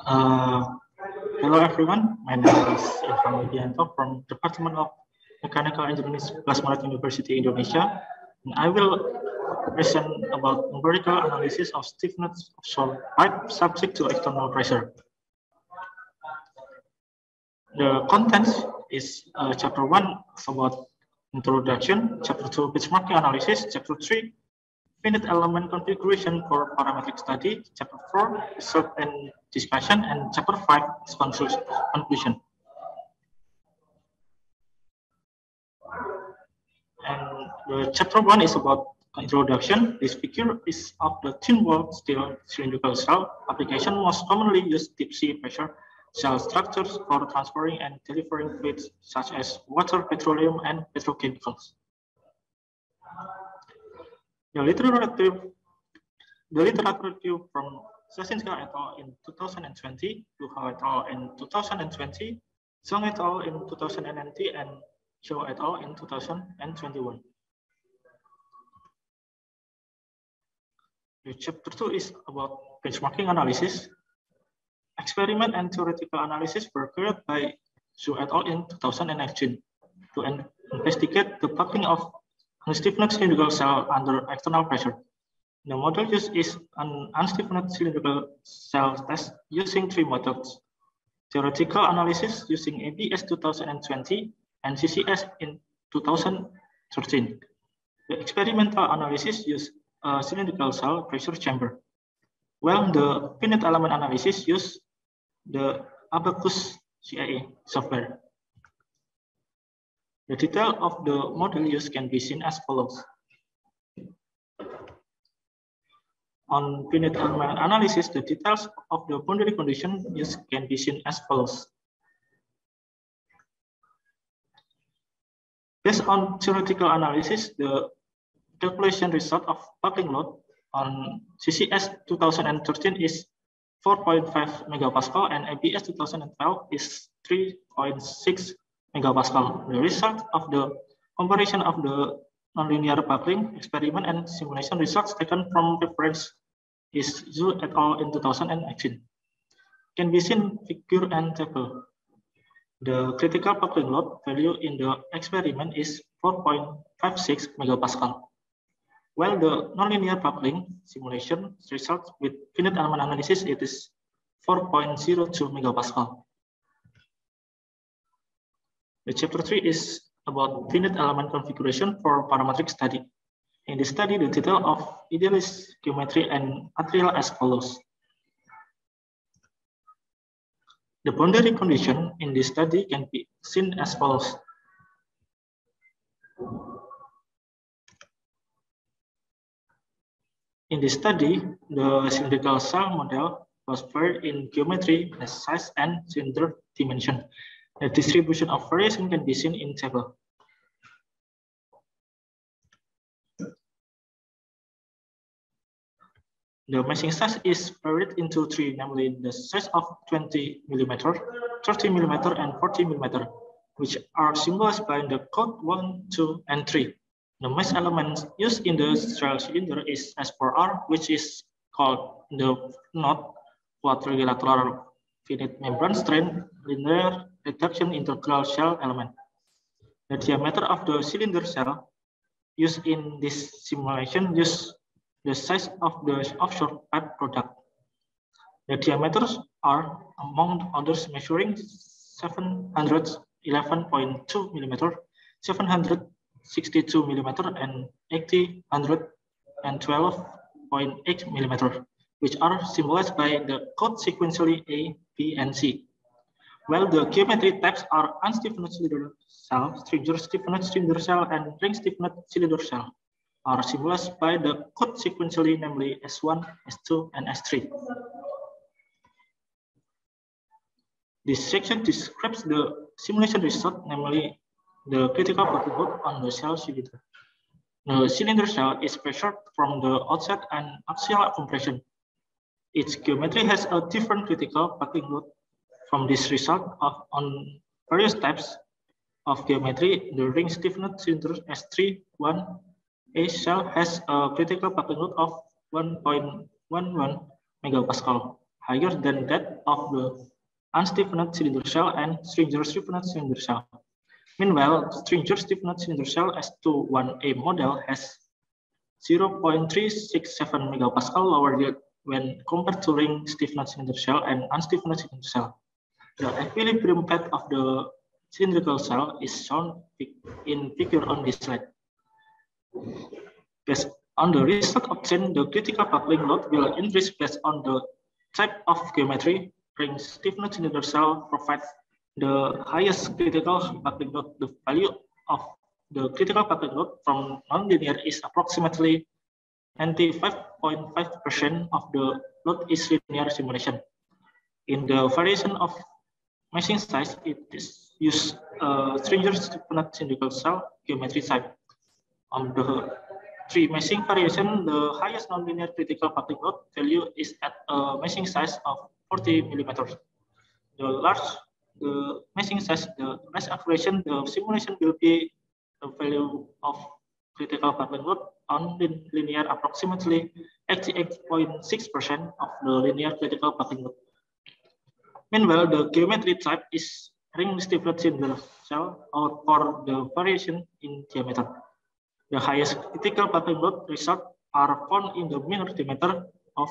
Uh, Hello everyone, my name is Irfan Widianto from Department of Mechanical Engineering Plasmanet University Indonesia, and I will present about numerical analysis of stiffness of solid pipe subject to external pressure. The contents is chapter 1 about introduction, chapter 2 benchmarking analysis, chapter 3 finite element configuration for parametric study, chapter 4 result and discussion, and chapter 5 is conclusion. And the chapter 1 is about introduction. This figure is of the thin wall steel cylindrical cell application. Most commonly used deep sea pressure cell structures for transferring and delivering fluids such as water, petroleum, and petrochemicals. The literature review from Sasinska et al. In 2020, Luhao et al. In 2020, Zhang et al. In 2019, and Zhou et al. In 2021. The chapter 2 is about benchmarking analysis. Experiment and theoretical analysis were carried by Zhou et al. In 2018 to investigate the buckling of unstiffened cylindrical cell under external pressure. The model used is an unstiffened cylindrical cell test using 3 methods: theoretical analysis using ABS 2020 and CCS in 2013. The experimental analysis used a cylindrical cell pressure chamber, while the finite element analysis used the Abaqus CIA software. The detail of the model used can be seen as follows. On finite element analysis, the details of the boundary condition used can be seen as follows. Based on theoretical analysis, the calculation result of buckling load on CCS 2013 is 4.5 megapascal and ABS 2012 is 3.6 megapascal. The result of the comparison of the nonlinear buckling experiment and simulation results taken from reference is Zhou et al. In 2018. Can be seen figure and table. The critical buckling load value in the experiment is 4.56 megapascal, while the nonlinear buckling simulation results with finite element analysis it is 4.02 megapascal. The chapter 3 is about finite element configuration for parametric study. In this study, the detail of idealist geometry and material as follows. The boundary condition in this study can be seen as follows. In this study, the cylindrical cell model was varied in geometry, size, and cylinder dimension. The distribution of variation can be seen in table. The meshing size is varied into 3, namely the size of 20 mm, 30 mm, and 40 mm, which are symbolized by the code 1, 2, and 3. The mesh element used in the cell cylinder is S4R, which is called the knot quadrilateral finite membrane strain linear reduction integral shell element. The diameter of the cylinder cell used in this simulation uses the size of the offshore pipe product. The diameters are, among others, measuring 711.2 mm, 762 mm, and 812.8 mm, which are symbolized by the code sequentially A, B, and C. While the geometry types are unstiffened cylinder cell, stringer stiffened cylinder cell, and ring stiffened cylinder cell, are symbolized by the code sequentially, namely S1, S2, and S3. This section describes the simulation result, namely the critical buckling load on the cell cylinder. The cylinder cell is pressured from the outside and axial compression. Its geometry has a different critical buckling load. From this result on various types of geometry, the ring stiffened cylinder S3-1 A cell has a critical buckling load of 1.11 megapascal, higher than that of the unstiffened cylinder shell and stringer stiffened cylinder shell. Meanwhile, the stringer stiffened cylinder shell S21A model has 0.367 megapascal lower yield when compared to ring stiffened cylinder shell and unstiffened cylinder shell. The equilibrium path of the cylindrical cell is shown in figure on this slide. Based on the result obtained, the critical buckling load will increase based on the type of geometry. Ring stiffened cylinder cell provides the highest critical buckling load. The value of the critical buckling load from nonlinear is approximately 95.5% of the load is linear simulation. In the variation of meshing size, it is used stringer stiffened cylindrical cell geometry type. On the three meshing variation, the highest nonlinear critical buckling load value is at a meshing size of 40 millimeters. The large the meshing size, the less accuracy the simulation will be the value of critical buckling load on linear approximately 88.6% of the linear critical buckling load. Meanwhile, the geometry type is ring stiffened cylinder cell or for the variation in diameter. The highest critical buckling load results are found in the minor diameter of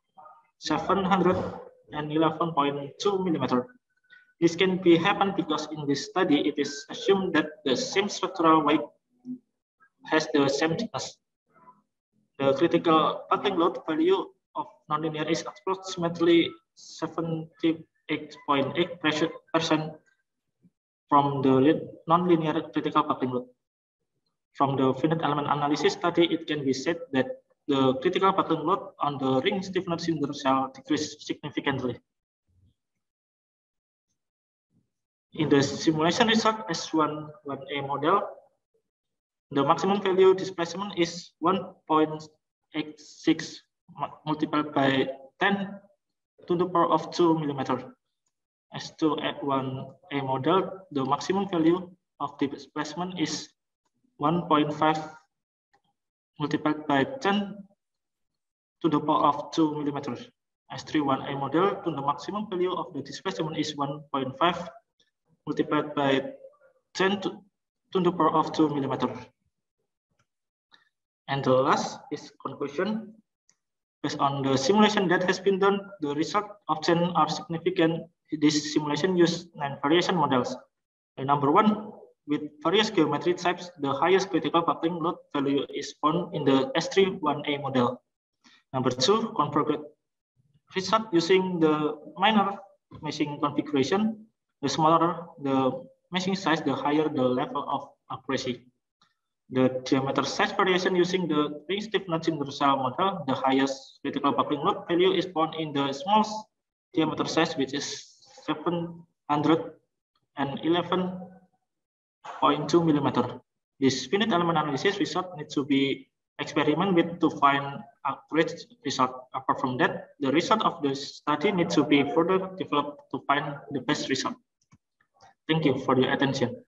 711.2 millimeter. This can be happen because in this study it is assumed that the same structural weight has the same thickness. The critical buckling load value of nonlinear is approximately 78.8% from the nonlinear critical buckling load. From the finite element analysis study, it can be said that the critical buckling load on the ring stiffened cylinder cell decreased significantly. In the simulation result S11A model, the maximum value displacement is 1.86 multiplied by 10 to the power of 2 millimeter. S21A model, the maximum value of displacement is 1.5 multiplied by 10 to the power of 2 millimeters. S31A model, the maximum value of the displacement is 1.5 multiplied by 10 to the power of 2 millimeters. And the last is conclusion. Based on the simulation that has been done, the results obtained are significant. This simulation used 9 variation models. Number 1, with various geometry types, the highest critical buckling load value is found in the S31A model. Number 2, convergent result using the minor meshing configuration. The smaller the meshing size, the higher the level of accuracy. The diameter size variation using the ring stiffened cylinder cell model, the highest critical buckling load value is found in the smallest diameter size, which is 711.2 millimeter. This finite element analysis result needs to be experimented with to find accurate result. Apart from that, the result of the study needs to be further developed to find the best result. Thank you for your attention.